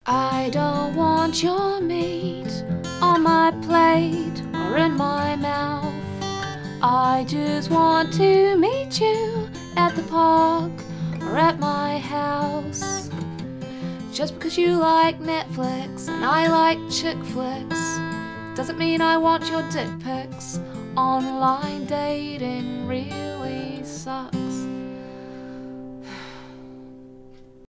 I don't want your meat on my plate or in my mouth. I just want to meet you at the park or at my house. Just because you like Netflix and I like chick flicks doesn't mean I want your dick pics. Online dating really sucks.